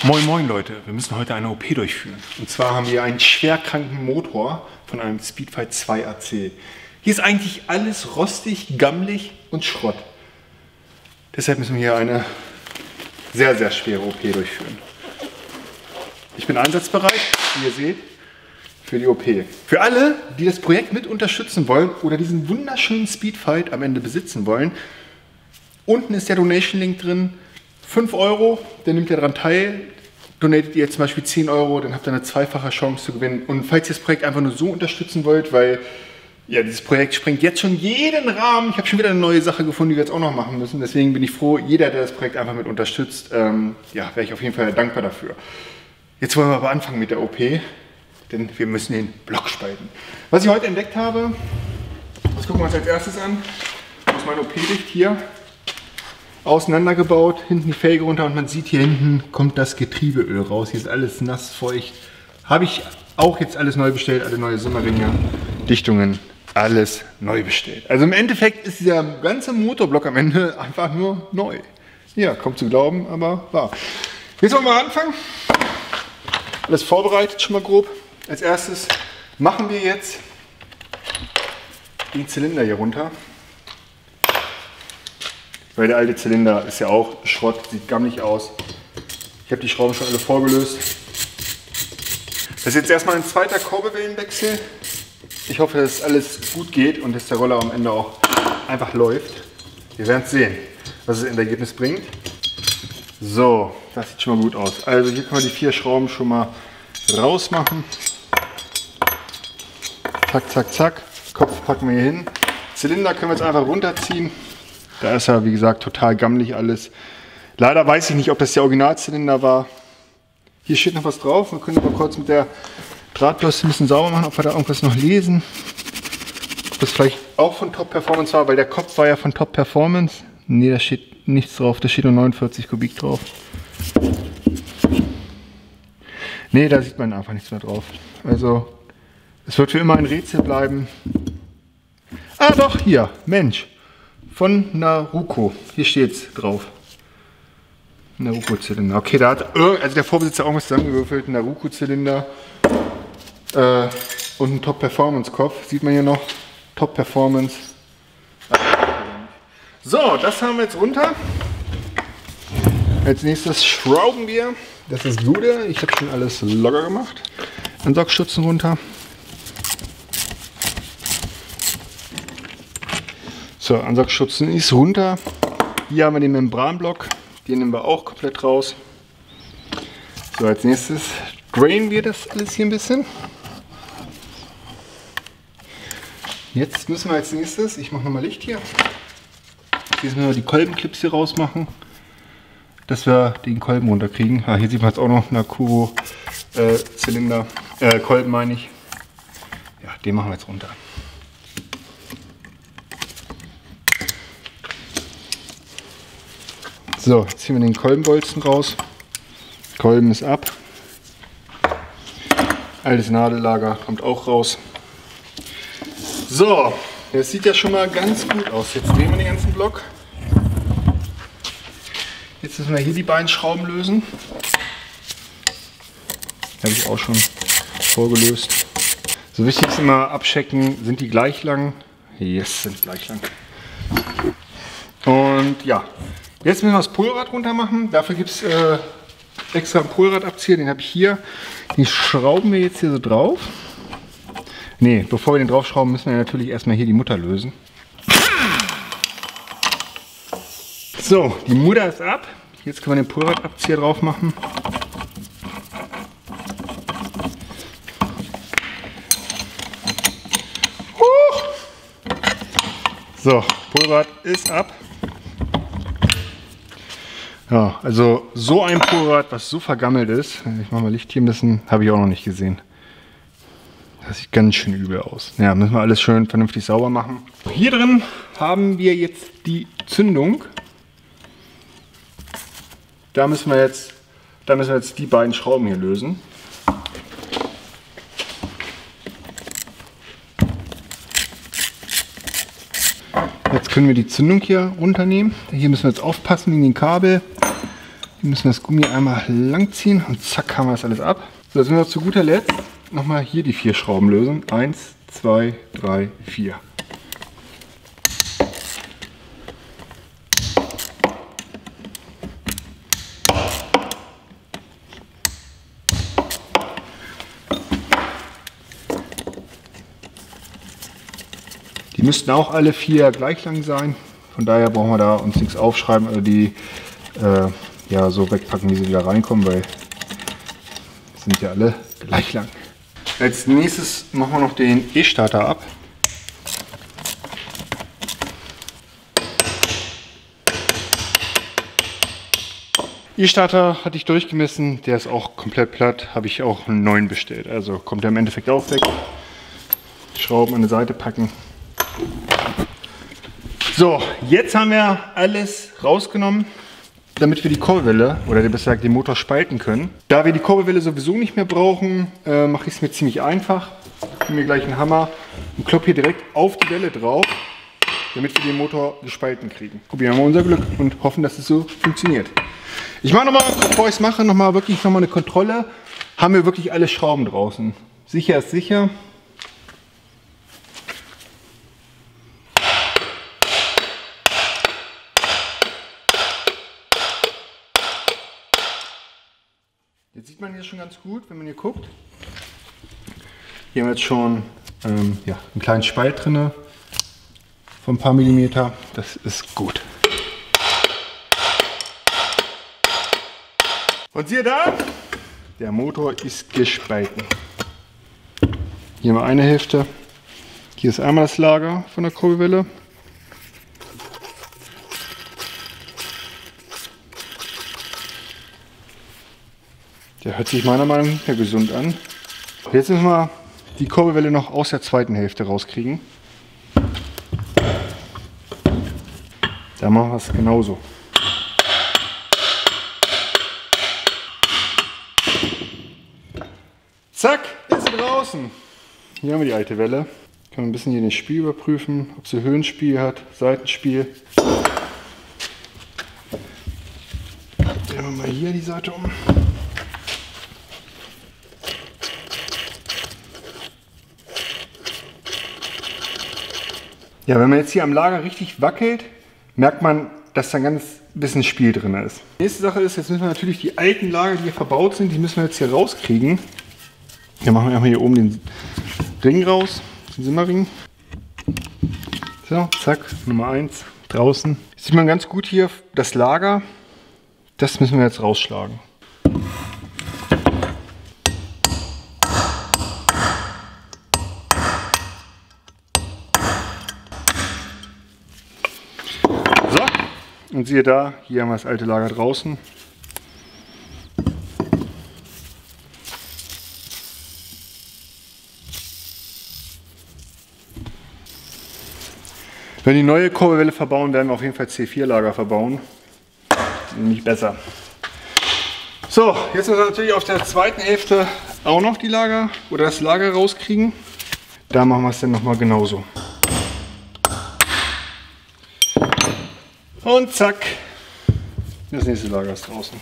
Moin Moin Leute, wir müssen heute eine OP durchführen. Und zwar haben wir einen schwerkranken Motor von einem Speedfight 2 AC. Hier ist eigentlich alles rostig, gammelig und Schrott. Deshalb müssen wir hier eine sehr, sehr schwere OP durchführen. Ich bin einsatzbereit, wie ihr seht, für die OP. Für alle, die das Projekt mit unterstützen wollen oder diesen wunderschönen Speedfight am Ende besitzen wollen, unten ist der Donation-Link drin. 5 €, dann nimmt ihr daran teil. Donatet ihr zum Beispiel 10 €, dann habt ihr eine zweifache Chance zu gewinnen. Und falls ihr das Projekt einfach nur so unterstützen wollt, weil ja, dieses Projekt sprengt jetzt schon jeden Rahmen. Ich habe schon wieder eine neue Sache gefunden, die wir jetzt auch noch machen müssen. Deswegen bin ich froh, jeder, der das Projekt einfach mit unterstützt, ja, wäre ich auf jeden Fall dankbar dafür. Jetzt wollen wir aber anfangen mit der OP, denn wir müssen den Block spalten. Was ich heute entdeckt habe, das gucken wir uns als erstes an. Das ist mein OP-Licht hier. Auseinandergebaut, hinten die Felge runter und man sieht, hier hinten kommt das Getriebeöl raus. Hier ist alles nass, feucht. Habe ich auch jetzt alles neu bestellt, alle neue Simmeringer, Dichtungen, alles neu bestellt. Also im Endeffekt ist dieser ganze Motorblock am Ende einfach nur neu. Ja, kaum zu glauben, aber wahr. Jetzt wollen wir mal anfangen. Alles vorbereitet schon mal grob. Als erstes machen wir jetzt den Zylinder hier runter. Weil der alte Zylinder ist ja auch Schrott, sieht gammelig aus. Ich habe die Schrauben schon alle vorgelöst. Das ist jetzt erstmal ein zweiter Kurbelwellenwechsel. Ich hoffe, dass alles gut geht und dass der Roller am Ende auch einfach läuft. Wir werden es sehen, was das Endergebnis bringt. So, das sieht schon mal gut aus. Also hier können wir die 4 Schrauben schon mal rausmachen. Zack, zack, zack. Kopf packen wir hier hin. Zylinder können wir jetzt einfach runterziehen. Da ist ja, wie gesagt, total gammelig alles. Leider weiß ich nicht, ob das der Originalzylinder war. Hier steht noch was drauf. Wir können aber kurz mit der Drahtbürste ein bisschen sauber machen, ob wir da irgendwas noch lesen. Ob das vielleicht auch von Top Performance war, weil der Kopf war ja von Top Performance. Ne, da steht nichts drauf. Da steht nur 49 Kubik drauf. Ne, da sieht man einfach nichts mehr drauf. Also, es wird für immer ein Rätsel bleiben. Ah doch, hier, Mensch. Von Naruko. Hier steht es drauf. Naruko-Zylinder. Okay, da hat also der Vorbesitzer irgendwas zusammengewürfelt. Naruko-Zylinder und ein Top-Performance-Kopf. Sieht man hier noch. Top-Performance. So, das haben wir jetzt runter. Als nächstes schrauben wir. Das ist Gute. Ich habe schon alles locker gemacht. Ansaugstutzen runter. So, Ansaugstutzen ist runter. Hier haben wir den Membranblock. Den nehmen wir auch komplett raus. So, als nächstes drainen wir das alles hier ein bisschen. Jetzt müssen wir als nächstes, ich mache nochmal Licht hier. Jetzt müssen wir die Kolbenclips hier rausmachen, dass wir den Kolben runterkriegen. Ah, hier sieht man jetzt auch noch Nakuro Zylinder, Kolben meine ich. Ja, den machen wir jetzt runter. So, jetzt ziehen wir den Kolbenbolzen raus. Kolben ist ab. Altes Nadellager kommt auch raus. So, das sieht ja schon mal ganz gut aus. Jetzt drehen wir den ganzen Block. Jetzt müssen wir hier die beiden Schrauben lösen. Habe ich auch schon vorgelöst. So, wichtig ist immer abchecken, sind die gleich lang? Yes, sind gleich lang. Und ja. Jetzt müssen wir das Polrad runter machen. Dafür gibt es extra einen Polradabzieher, den habe ich hier. Den schrauben wir jetzt hier so drauf. Ne, bevor wir den draufschrauben, müssen wir natürlich erstmal hier die Mutter lösen. So, die Mutter ist ab. Jetzt können wir den Polradabzieher drauf machen. So, Polrad ist ab. Ja, also so ein Polrad, was so vergammelt ist, ich mache mal Licht hier ein bisschen, habe ich auch noch nicht gesehen. Das sieht ganz schön übel aus. Ja, müssen wir alles schön vernünftig sauber machen. Hier drin haben wir jetzt die Zündung. Da müssen wir jetzt die beiden Schrauben hier lösen. Jetzt können wir die Zündung hier runternehmen. Hier müssen wir jetzt aufpassen wegen den Kabel. Wir müssen das Gummi einmal lang ziehen und zack haben wir das alles ab. So, jetzt müssen wir zu guter Letzt nochmal hier die 4 Schrauben lösen. 1, 2, 3, 4. Die müssten auch alle 4 gleich lang sein. Von daher brauchen wir da uns nichts aufschreiben oder die ja, so wegpacken, wie sie wieder reinkommen, weil die sind ja alle gleich lang. Als nächstes machen wir noch den E-Starter ab. E-Starter hatte ich durchgemessen, der ist auch komplett platt, habe ich auch einen neuen bestellt. Also kommt der im Endeffekt auch weg. Schrauben an die Seite packen. So, jetzt haben wir alles rausgenommen, damit wir die Kurbelwelle oder besser gesagt den Motor spalten können. Da wir die Kurbelwelle sowieso nicht mehr brauchen, mache ich es mir ziemlich einfach. Ich nehme mir gleich einen Hammer und kloppe hier direkt auf die Welle drauf, damit wir den Motor gespalten kriegen. Probieren wir mal unser Glück und hoffen, dass es so funktioniert. Ich mache nochmal, bevor ich es mache, wirklich nochmal eine Kontrolle. Haben wir wirklich alle Schrauben draußen? Sicher ist sicher. Jetzt sieht man hier schon ganz gut, wenn man hier guckt. Hier haben wir jetzt schon ja, einen kleinen Spalt drin von ein paar Millimeter. Das ist gut. Und siehe da, der Motor ist gespalten. Hier haben wir eine Hälfte. Hier ist einmal das Lager von der Kurbelwelle. Der hört sich meiner Meinung nach nicht mehr gesund an. Jetzt müssen wir die Kurbelwelle noch aus der zweiten Hälfte rauskriegen. Da machen wir es genauso. Zack, ist sie draußen. Hier haben wir die alte Welle. Kann man ein bisschen hier den Spiel überprüfen, ob sie Höhenspiel hat, Seitenspiel. Drehen wir mal hier die Seite um. Ja, wenn man jetzt hier am Lager richtig wackelt, merkt man, dass da ein ganz bisschen Spiel drin ist. Die nächste Sache ist, jetzt müssen wir natürlich die alten Lager, die hier verbaut sind, die müssen wir jetzt hier rauskriegen. Dann machen wir einmal hier oben den Ring raus, den Simmerring. So, zack, Nummer 1, draußen. Jetzt sieht man ganz gut hier das Lager. Das müssen wir jetzt rausschlagen. Und siehe da, hier haben wir das alte Lager draußen. Wenn wir die neue Kurbelwelle verbauen, werden wir auf jeden Fall C4-Lager verbauen. Nämlich besser. So, jetzt müssen wir natürlich auf der zweiten Hälfte auch noch die Lager oder das Lager rauskriegen. Da machen wir es dann nochmal genauso. Und zack, das nächste Lager ist draußen.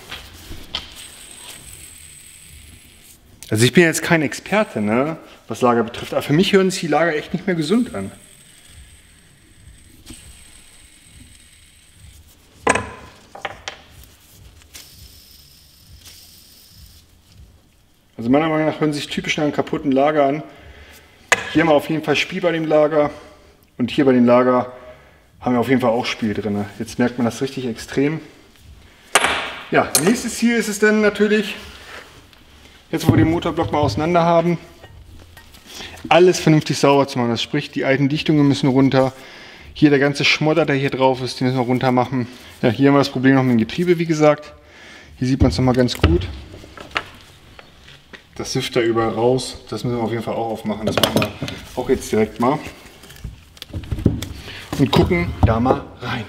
Also ich bin jetzt kein Experte, ne, was Lager betrifft, aber für mich hören sich die Lager echt nicht mehr gesund an. Also meiner Meinung nach hören sich typisch nach einem kaputten Lager an. Hier haben wir auf jeden Fall Spiel bei dem Lager und hier bei dem Lager haben wir auf jeden Fall auch Spiel drin. Jetzt merkt man das richtig extrem. Ja, nächstes Ziel ist es dann natürlich, jetzt wo wir den Motorblock mal auseinander haben, alles vernünftig sauber zu machen. Das sprich, die alten Dichtungen müssen runter. Hier der ganze Schmodder, der hier drauf ist, den müssen wir runter machen. Ja, hier haben wir das Problem noch mit dem Getriebe, wie gesagt. Hier sieht man es nochmal ganz gut. Das hüpft da überall raus. Das müssen wir auf jeden Fall auch aufmachen. Das machen wir auch jetzt direkt mal. Und gucken da mal rein.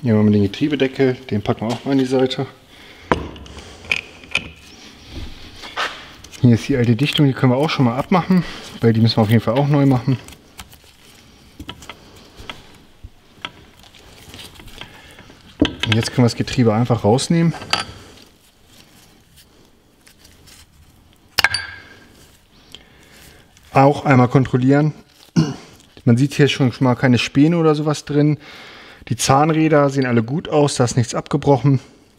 Hier haben wir den Getriebedeckel, den packen wir auch mal an die Seite. Hier ist die alte Dichtung, die können wir auch schon mal abmachen, weil die müssen wir auf jeden Fall auch neu machen. Und jetzt können wir das Getriebe einfach rausnehmen. Auch einmal kontrollieren. Man sieht hier schon mal keine Späne oder sowas drin. Die Zahnräder sehen alle gut aus, da ist nichts abgebrochen.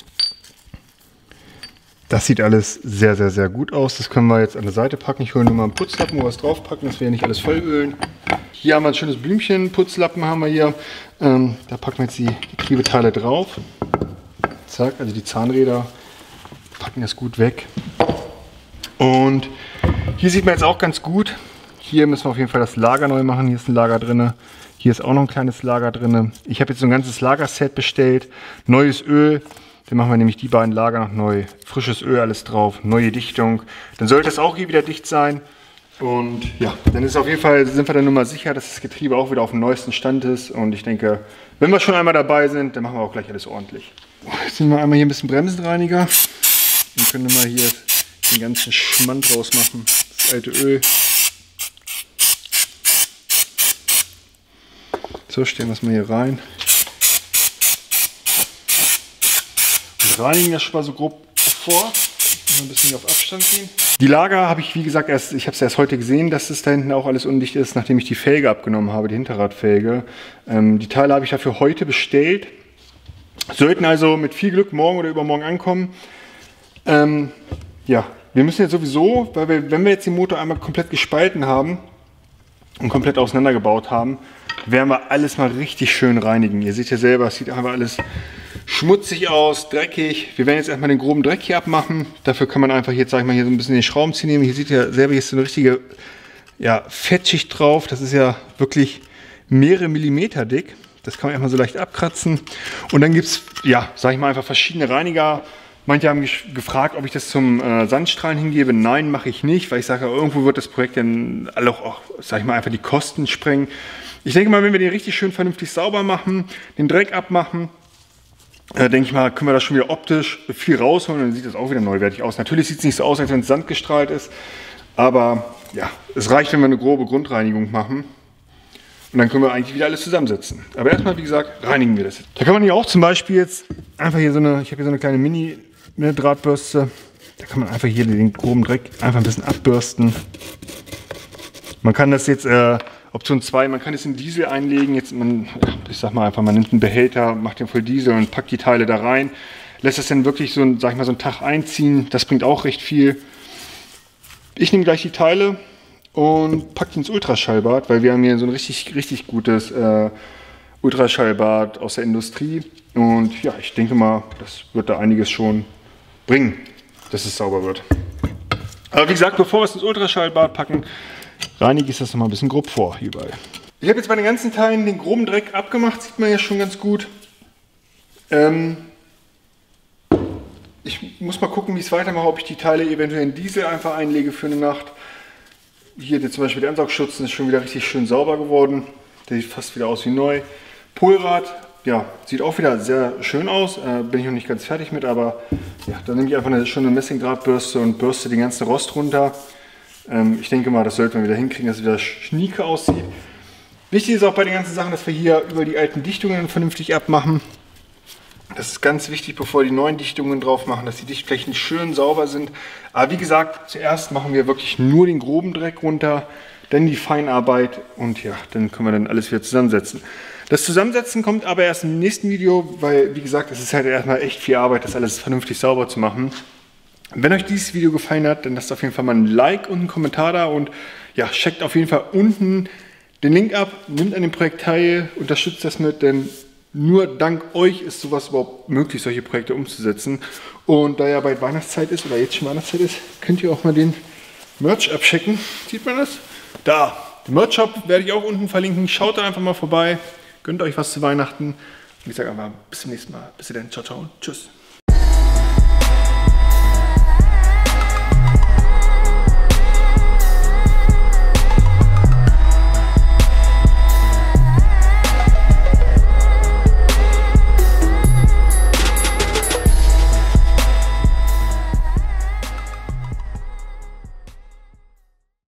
Das sieht alles sehr, sehr, sehr gut aus. Das können wir jetzt an der Seite packen. Ich hole nur mal einen Putzlappen, wo wir es drauf packen, dass wir nicht alles vollölen. Hier haben wir ein schönes Blümchen, Putzlappen haben wir hier. Da packen wir jetzt die Getriebeteile drauf. Zack, also die Zahnräder packen das gut weg. Und hier sieht man jetzt auch ganz gut. Hier müssen wir auf jeden Fall das Lager neu machen. Hier ist ein Lager drin. Hier ist auch noch ein kleines Lager drin. Ich habe jetzt so ein ganzes Lagerset bestellt. Neues Öl. Dann machen wir nämlich die beiden Lager noch neu. Frisches Öl, alles drauf. Neue Dichtung. Dann sollte es auch hier wieder dicht sein. Und ja, dann ist auf jeden Fall, sind wir dann nur mal sicher, dass das Getriebe auch wieder auf dem neuesten Stand ist. Und ich denke, wenn wir schon einmal dabei sind, dann machen wir auch gleich alles ordentlich. Jetzt nehmen wir einmal hier ein bisschen Bremsenreiniger. Dann können wir mal hier den ganzen Schmand rausmachen. Das alte Öl. So, stellen wir es mal hier rein. Und reinigen das schon mal so grob vor. Ein bisschen auf Abstand gehen. Die Lager habe ich, wie gesagt, ich habe es erst heute gesehen, dass es da hinten auch alles undicht ist, nachdem ich die Felge abgenommen habe, die Hinterradfelge. Die Teile habe ich dafür heute bestellt. Sollten also mit viel Glück morgen oder übermorgen ankommen. Ja, wir müssen jetzt sowieso, weil wenn wir jetzt den Motor einmal komplett gespalten haben und komplett auseinandergebaut haben, werden wir alles mal richtig schön reinigen. Ihr seht ja selber, es sieht einfach alles schmutzig aus, dreckig. Wir werden jetzt erstmal den groben Dreck hier abmachen. Dafür kann man einfach jetzt, sag ich mal, hier so ein bisschen den Schraubenzieher nehmen. Hier seht ihr selber, hier ist so eine richtige Fettschicht drauf. Das ist ja wirklich mehrere Millimeter dick. Das kann man erstmal so leicht abkratzen. Und dann gibt es, ja, sag ich mal, einfach verschiedene Reiniger. Manche haben gefragt, ob ich das zum Sandstrahlen hingebe. Nein, mache ich nicht, weil ich sage, irgendwo wird das Projekt dann auch, sag ich mal, einfach die Kosten sprengen. Ich denke mal, wenn wir den richtig schön vernünftig sauber machen, den Dreck abmachen, denke ich mal, können wir da schon wieder optisch viel rausholen und dann sieht das auch wieder neuwertig aus. Natürlich sieht es nicht so aus, als wenn es sandgestrahlt ist, aber ja, es reicht, wenn wir eine grobe Grundreinigung machen und dann können wir eigentlich wieder alles zusammensetzen. Aber erstmal, wie gesagt, reinigen wir das jetzt. Da kann man hier auch zum Beispiel jetzt einfach hier ich habe hier so eine kleine Mini-Drahtbürste, da kann man einfach hier den groben Dreck einfach ein bisschen abbürsten. Man kann das jetzt Option 2, man kann es in Diesel einlegen. Jetzt ich sag mal einfach, man nimmt einen Behälter, macht den voll Diesel und packt die Teile da rein. Lässt das dann wirklich so, sag ich mal, so einen Tag einziehen. Das bringt auch recht viel. Ich nehme gleich die Teile und packe die ins Ultraschallbad, weil wir haben hier so ein richtig gutes Ultraschallbad aus der Industrie. Und ja, ich denke mal, das wird da einiges schon bringen, dass es sauber wird. Aber wie gesagt, bevor wir es ins Ultraschallbad packen, reinige ich das noch mal ein bisschen grob vor, überall. Ich habe jetzt bei den ganzen Teilen den groben Dreck abgemacht, sieht man ja schon ganz gut. Ich muss mal gucken, wie ich es weitermache, ob ich die Teile eventuell in Diesel einfach einlege für eine Nacht. Hier zum Beispiel der Ansaugschutz ist schon wieder richtig schön sauber geworden. Der sieht fast wieder aus wie neu. Polrad, ja, sieht auch wieder sehr schön aus. Bin ich noch nicht ganz fertig mit, aber ja, dann nehme ich einfach eine schöne Messingdrahtbürste und bürste den ganzen Rost runter. Ich denke mal, das sollte man wieder hinkriegen, dass es wieder schnieke aussieht. Wichtig ist auch bei den ganzen Sachen, dass wir hier über die alten Dichtungen vernünftig abmachen. Das ist ganz wichtig, bevor wir die neuen Dichtungen drauf machen, dass die Dichtflächen schön sauber sind. Aber wie gesagt, zuerst machen wir wirklich nur den groben Dreck runter, dann die Feinarbeit und ja, dann können wir dann alles wieder zusammensetzen. Das Zusammensetzen kommt aber erst im nächsten Video, weil wie gesagt, es ist halt erstmal echt viel Arbeit, das alles vernünftig sauber zu machen. Wenn euch dieses Video gefallen hat, dann lasst auf jeden Fall mal ein Like und einen Kommentar da und ja, checkt auf jeden Fall unten den Link ab, nimmt an dem Projekt teil, unterstützt das mit, denn nur dank euch ist sowas überhaupt möglich, solche Projekte umzusetzen. Und da ja bald Weihnachtszeit ist oder jetzt schon Weihnachtszeit ist, könnt ihr auch mal den Merch abchecken. Sieht man das? Da, den Merch-Shop werde ich auch unten verlinken. Schaut da einfach mal vorbei, gönnt euch was zu Weihnachten. Und ich sage einfach bis zum nächsten Mal. Bis dann, ciao, ciao, tschüss.